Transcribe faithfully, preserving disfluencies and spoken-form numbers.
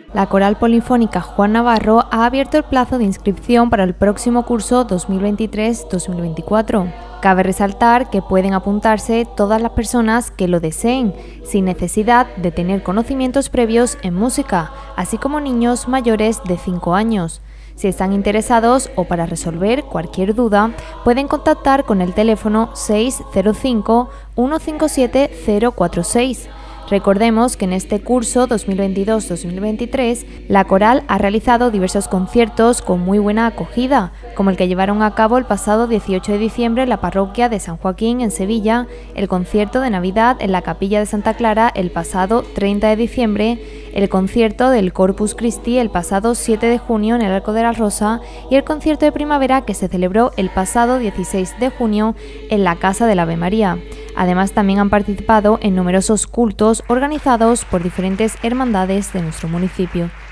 La Coral Polifónica Juan Navarro ha abierto el plazo de inscripción para el próximo curso dos mil veintitrés dos mil veinticuatro. Cabe resaltar que pueden apuntarse todas las personas que lo deseen, sin necesidad de tener conocimientos previos en música, así como niños mayores de cinco años. Si están interesados o para resolver cualquier duda, pueden contactar con el teléfono seis cero cinco, uno cinco siete, cero cuatro seis. Recordemos que en este curso dos mil veintidós dos mil veintitrés la coral ha realizado diversos conciertos con muy buena acogida, como el que llevaron a cabo el pasado dieciocho de diciembre en la parroquia de San Joaquín en Sevilla, el concierto de Navidad en la capilla de Santa Clara el pasado treinta de diciembre, el concierto del Corpus Christi el pasado siete de junio en el Arco de la Rosa y el concierto de primavera que se celebró el pasado dieciséis de junio en la Casa del Ave María. Además, también han participado en numerosos cultos organizados por diferentes hermandades de nuestro municipio.